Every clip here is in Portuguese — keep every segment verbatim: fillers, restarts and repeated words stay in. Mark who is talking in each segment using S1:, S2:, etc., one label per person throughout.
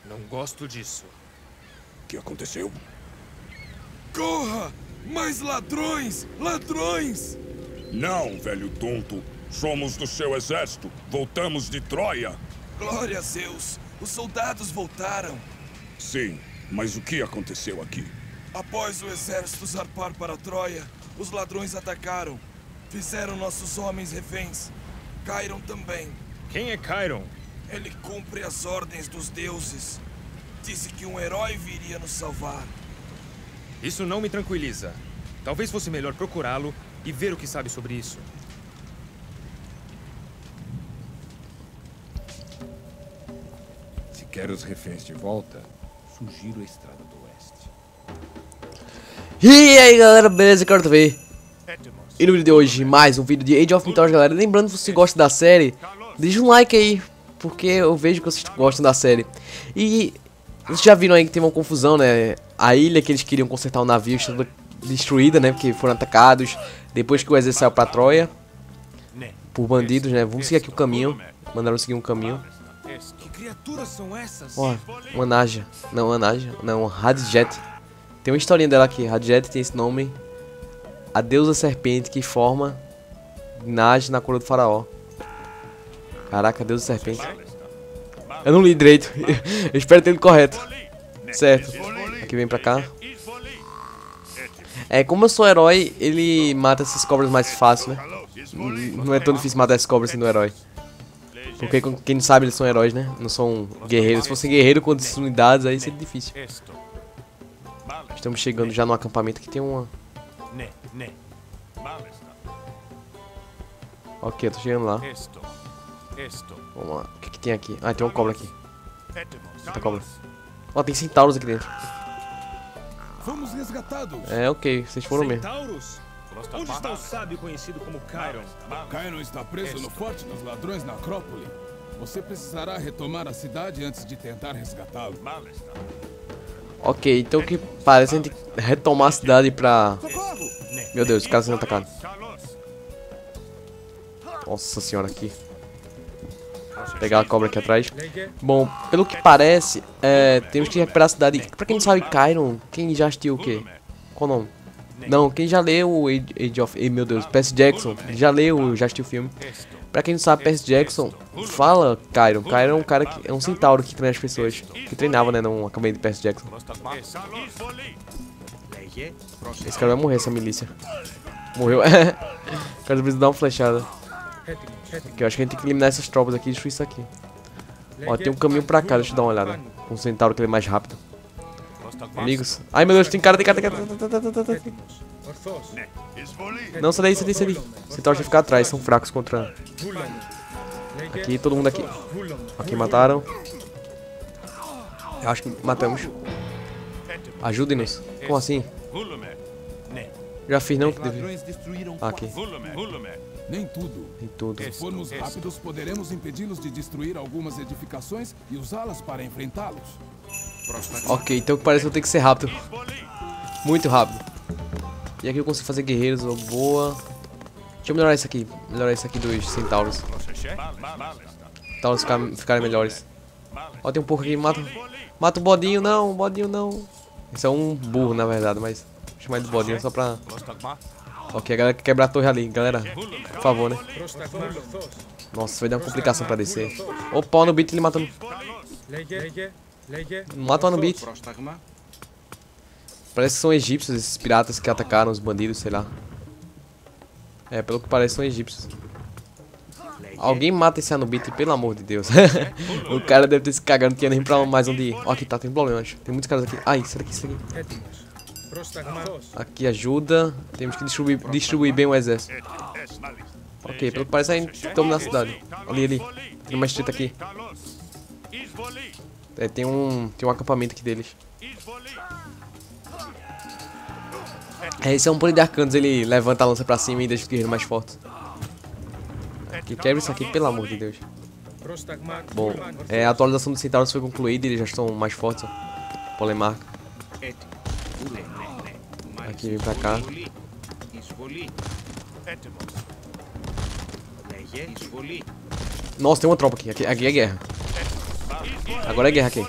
S1: Não gosto disso.
S2: O que aconteceu?
S3: Corra! Mais ladrões! Ladrões!
S2: Não, velho tonto. Somos do seu exército. Voltamos de Troia.
S3: Glória a Zeus! Os soldados voltaram.
S2: Sim, mas o que aconteceu aqui?
S3: Após o exército zarpar para Troia, os ladrões atacaram. Fizeram nossos homens reféns. Cairon também.
S1: Quem é Cairon?
S3: Ele cumpre as ordens dos deuses. Disse que um herói viria nos salvar.
S1: Isso não me tranquiliza. Talvez fosse melhor procurá-lo e ver o que sabe sobre isso.
S4: Se quer os reféns de volta, sugiro a estrada do oeste.
S5: E aí galera, beleza? Quero te ver. E no vídeo de hoje, mais um vídeo de Age of Mythology, galera. Lembrando, se você gosta da série, deixa um like aí, porque eu vejo que vocês gostam da série. E vocês já viram aí que tem uma confusão, né? A ilha que eles queriam consertar o navio está toda destruída, né? Porque foram atacados depois que o exército saiu pra Troia por bandidos, né? Vamos seguir aqui o caminho. Mandaram seguir um caminho.
S1: Que criaturas são essas?
S5: Ó, uma Naja. Não, uma Naja. Não, Hadjet. Tem uma historinha dela aqui. Hadjet tem esse nome. A deusa serpente que forma Naja na coroa do faraó. Caraca, a deusa serpente. Eu não li direito. Eu espero ter ele correto. Certo. Aqui vem pra cá. É, como eu sou herói, ele mata essas cobras mais fácil, né? Não é tão difícil matar essas cobras sendo herói. Porque quem não sabe, eles são heróis, né? Não são guerreiros. Se fosse guerreiro contra essas unidades, aí seria difícil. Estamos chegando já no acampamento que tem uma... Ok, eu tô chegando lá. Vamos lá. O que, que tem aqui? Ah, tem uma cobra aqui. Muita cobra. Ó, tem centauros aqui dentro.
S3: Fomos resgatados.
S5: É, ok. Vocês foram mesmo.
S1: Centauros? Onde está o sábio conhecido como Cairon?
S3: Cairon está preso no forte dos ladrões na Acrópole. Você precisará retomar a cidade antes de tentar resgatá-lo.
S5: Ok, então o que parece a gente retomar a cidade pra... Meu Deus, os caras sendo atacados. Nossa senhora, aqui. Vou pegar a cobra aqui atrás. Bom, pelo que parece, é, temos que recuperar a cidade. Pra quem não sabe, Cairon, quem já assistiu o quê? Qual o nome? Não, quem já leu o Age of... Ei, meu Deus, Percy Jackson. Já leu, já assistiu o filme. Pra quem não sabe, Percy Jackson fala Cairon. Cairon é um cara que é um centauro que treina as pessoas. Que treinava, né, no acampamento de Percy Jackson. Esse cara vai morrer, essa milícia. Morreu. O cara precisa dar uma flechada. Que eu acho que a gente tem que eliminar essas tropas aqui e destruir isso aqui. Ó, tem um caminho pra cá, deixa eu dar uma olhada. Com um centauro que ele é mais rápido. Amigos. Ai meu Deus, tem cara, tem cara, tem cara. Não, sai daí, sai daí, sai daí. Os centauros vão ficar atrás, são fracos contra... Aqui, todo mundo aqui. Aqui, mataram. Eu acho que matamos. Ajudem-nos. Como assim? Já fiz não? Que devia... Ah, aqui.
S3: Nem tudo.
S5: Nem tudo.
S3: Se formos rápidos, poderemos impedi-los de destruir algumas edificações e usá-las para enfrentá-los.
S5: Ok, então parece que eu tenho que ser rápido. Muito rápido. E aqui eu consigo fazer guerreiros, oh, boa. Deixa eu melhorar isso aqui. Melhorar isso aqui dos centauros. Centauros ficar, ficarem melhores. Ó, tem um pouco aqui. Mata, mata o bodinho, não. Bodinho, não. Esse é um burro, na verdade, mas... Vou chamar ele de bodinho só pra... Ok, a galera quer quebrar a torre ali. Galera, por favor, né? Nossa, vai dar uma complicação pra descer. Opa, no beat ele matando. Mata o Anubit. Parece que são egípcios esses piratas que atacaram os bandidos, sei lá. É, pelo que parece são egípcios. Alguém mata esse Anubit, pelo amor de Deus. O cara deve ter se cagado, não tinha nem pra mais onde ir. Ó, aqui tá, tem problema, acho. Tem muitos caras aqui. Ai, será que isso aqui? Aqui ajuda. Temos que distribuir, distribuir bem o exército. Ok, pelo que parece aí estamos na cidade. Ali, ali. Tem uma estreita aqui. É, tem um, tem um acampamento aqui deles. É, esse é um poder de arcanos, ele levanta a lança pra cima e deixa os guerreiros mais fortes. Aqui, quebra isso aqui, pelo amor de Deus. Bom, é, a atualização dos centauros foi concluída e eles já estão mais fortes. Ó. Polemarca. Aqui, vem pra cá. Nossa, tem uma tropa aqui. Aqui, aqui é guerra. Agora é guerra aqui.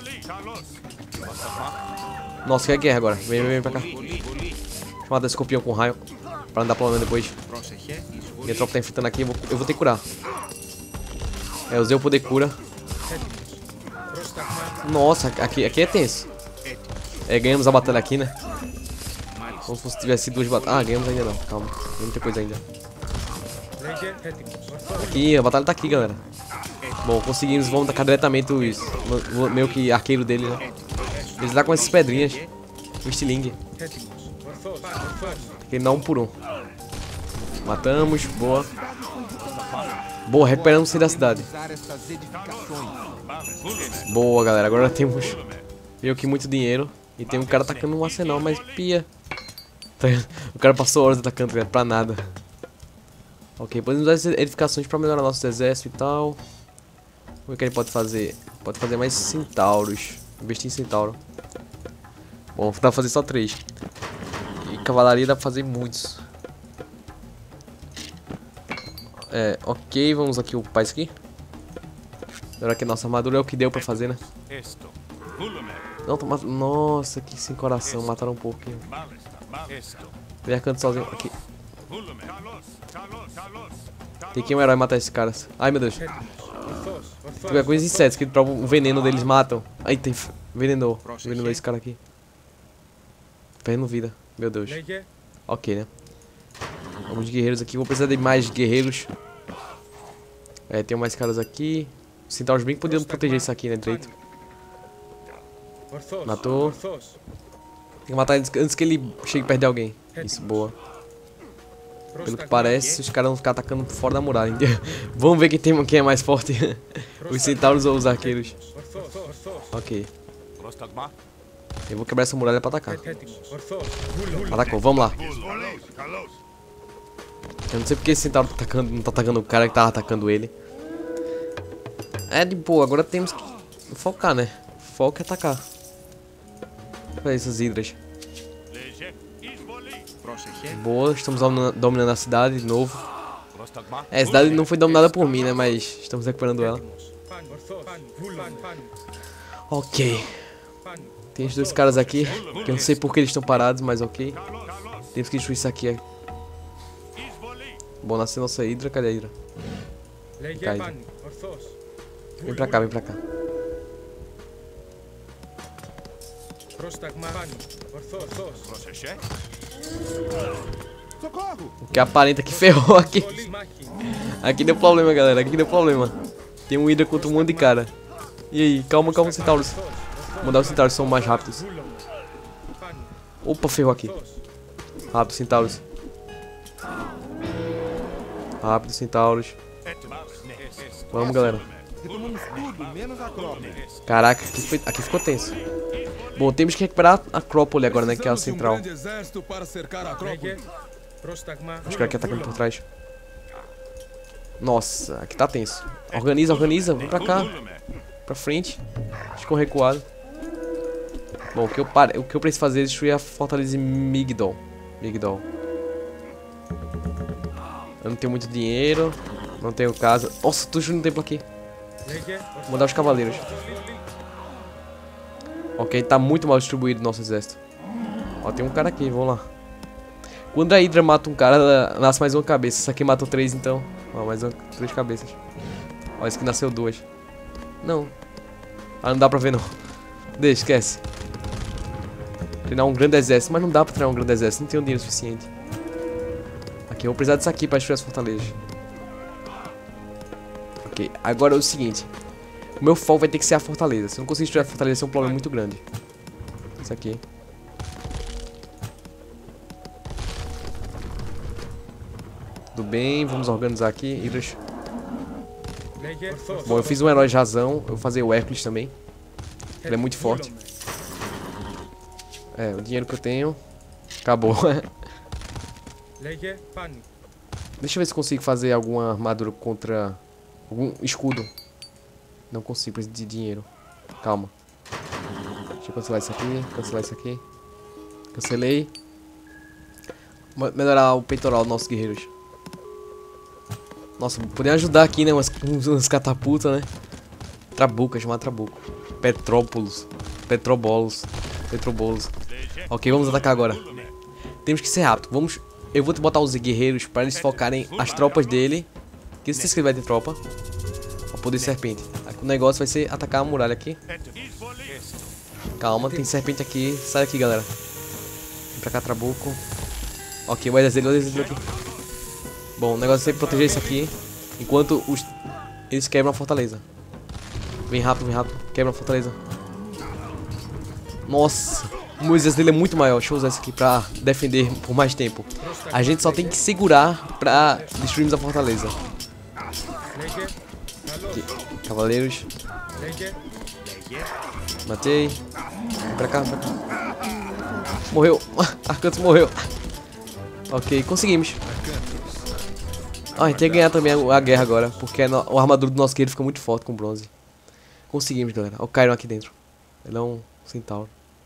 S5: Nossa, que é guerra agora. Vem, vem, vem pra cá. Deixa eu matar esse escorpião com raio. Pra andar planando depois. Minha tropa tá enfrentando aqui. Eu vou, eu vou ter que curar. É, eu usei o poder cura. Nossa, aqui, aqui é tenso. É, ganhamos a batalha aqui, né? Como se tivesse duas batalhas. Ah, ganhamos ainda não. Calma. Tem muita coisa ainda. Aqui, a batalha tá aqui, galera. Bom, conseguimos. Vamos tacar diretamente os... Meio que arqueiro dele, né? Ele tá com essas pedrinhas. O estilingue. Ele dá um por um. Matamos. Boa. Boa, recuperamos o centro da cidade. Boa, galera. Agora temos meio que muito dinheiro. E tem um cara atacando um arsenal, mas pia. O cara passou horas atacando, galera, pra nada. Ok, podemos usar essas edificações pra melhorar nosso exército e tal. O que ele pode fazer? Pode fazer mais centauros. Investir em centauro. Bom, dá pra fazer só três. E cavalaria dá pra fazer muitos. É, ok, vamos aqui ocupar isso aqui. Agora que a nossa armadura é o que deu pra fazer, né? Não, tô mat... Nossa, que sem coração, mataram um pouco aqui. Vem canto sozinho aqui. Tem que ir um herói matar esses caras. Ai, meu Deus. Tem coisa de insetos que o veneno deles matam. Aí tem veneno. Veneno esse cara aqui. Perdendo vida. Meu Deus. Ok, né? Vamos de guerreiros aqui. Vou precisar de mais guerreiros. É, tem mais caras aqui. Os centauros bem que podiam proteger isso aqui, né? Direito. Matou. Tem que matar ele antes que ele chegue perto de alguém. Isso, boa. Pelo que parece, os caras vão ficar atacando fora da muralha. Vamos ver quem, tem, quem é mais forte. Os centauros ou os arqueiros. Ok. Eu vou quebrar essa muralha pra atacar. Atacou, vamos lá. Eu não sei porque esse centauro tá atacando, não tá atacando o cara que tava atacando ele. É de boa, agora temos que focar, né? Foco é atacar. Olha essas hidras. Boa, estamos dominando a cidade de novo. É, a cidade não foi dominada por mim, né? Mas estamos recuperando ela. Ok. Tem esses dois caras aqui, que eu não sei por que eles estão parados, mas ok. Temos que destruir isso aqui. Bom, nasceu nossa hidra. Cadê a hidra? Cá, hidra. Vem pra cá, vem pra cá. O que aparenta que ferrou aqui. Aqui deu problema, galera. Aqui deu problema. Tem um hidra contra um monte de cara. E aí? Calma, calma, centauros. Vou mandar os centauros, são mais rápidos. Opa, ferrou aqui. Rápido, centauros. Rápido, centauros. Vamos, galera. Caraca, aqui, foi, aqui ficou tenso. Bom, temos que recuperar a Acrópole agora, né? Que é a central. Os caras aqui atacando por trás. Nossa, aqui tá tenso. Organiza, organiza. Vem pra cá. Pra frente. Ficou recuado. Bom, o que eu, pare... o que eu preciso fazer é destruir a fortaleza de Migdol. Migdol. Eu não tenho muito dinheiro. Não tenho casa. Nossa, tô destruindo um templo aqui. Vou mandar os cavaleiros. Ok, tá muito mal distribuído nosso exército. Ó, tem um cara aqui, vamos lá. Quando a Hydra mata um cara, nasce mais uma cabeça. Essa aqui matou três, então. Ó, mais uma, três cabeças. Ó, esse aqui nasceu duas. Não. Ah, não dá pra ver não. Deixa, esquece. Treinar um grande exército, mas não dá pra treinar um grande exército. Não tenho dinheiro suficiente. Aqui, eu vou precisar disso aqui pra destruir as fortalezas. Ok, agora é o seguinte. O meu foco vai ter que ser a fortaleza. Se eu não conseguir destruir a fortaleza, vai ser um problema muito grande. Isso aqui. Tudo bem, vamos organizar aqui. Hidras. Bom, eu fiz um herói de razão. Eu vou fazer o Hércules também. Ele é muito forte. É, o dinheiro que eu tenho acabou. Deixa eu ver se consigo fazer alguma armadura contra algum escudo. Não consigo, preciso de dinheiro. Calma. Deixa eu cancelar isso aqui, cancelar isso aqui. Cancelei. Melhorar o peitoral dos nossos guerreiros. Nossa, poder ajudar aqui, né? Umas, umas catapultas, né? Trabuco, é chamado Trabuco. Petrópolis. Petrobolos. Petrobolos. Ok, vamos atacar agora. Temos que ser rápido. Vamos... Eu vou te botar os guerreiros para eles focarem as tropas dele. Que se ele vai ter tropa. Pra poder serpente. O negócio vai ser atacar a muralha aqui. Calma, tem serpente aqui. Sai daqui, galera. Vem pra cá, Trabuco. Ok, o exército dele, o exército aqui. Bom, o negócio é sempre proteger isso aqui. Enquanto os... eles quebram a fortaleza. Vem rápido, vem rápido. Quebra a fortaleza. Nossa, o exército dele é muito maior. Deixa eu usar isso aqui pra defender por mais tempo. A gente só tem que segurar pra destruirmos a fortaleza. Aqui. Cavaleiros. Matei. Vem pra cá, vem pra cá. Morreu. Arcantos morreu. Ok, conseguimos. Ah, a gente tem que ganhar também a, a guerra agora. Porque no, a armadura do nosso guerreiro fica muito forte com bronze. Conseguimos, galera. Olha o Chiron aqui dentro. Ele é um centauro.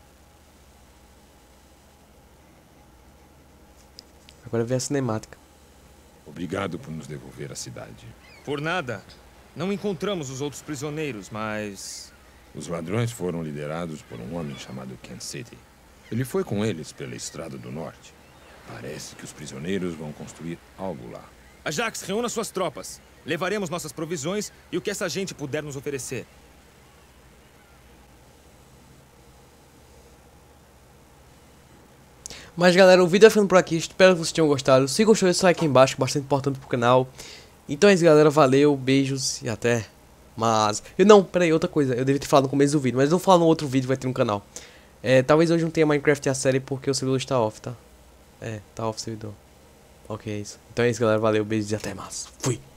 S5: Agora vem a cinemática.
S4: Obrigado por nos devolver a cidade.
S1: Por nada. Não encontramos os outros prisioneiros, mas...
S4: Os ladrões foram liderados por um homem chamado Ken City. Ele foi com eles pela Estrada do Norte. Parece que os prisioneiros vão construir algo lá.
S1: Ajax, reúna suas tropas. Levaremos nossas provisões e o que essa gente puder nos oferecer.
S5: Mas galera, o vídeo vai ficando por aqui. Espero que vocês tenham gostado. Se gostou, deixa o like aí embaixo, bastante importante pro canal. Então é isso, galera. Valeu, beijos e até mais. Eu não, peraí, outra coisa. Eu devia ter falado no começo do vídeo, mas eu vou falar no outro vídeo, vai ter no canal. É, talvez hoje não tenha Minecraft a série porque o servidor está off, tá? É, tá off o servidor. Ok, é isso. Então é isso, galera. Valeu, beijos e até mais. Fui!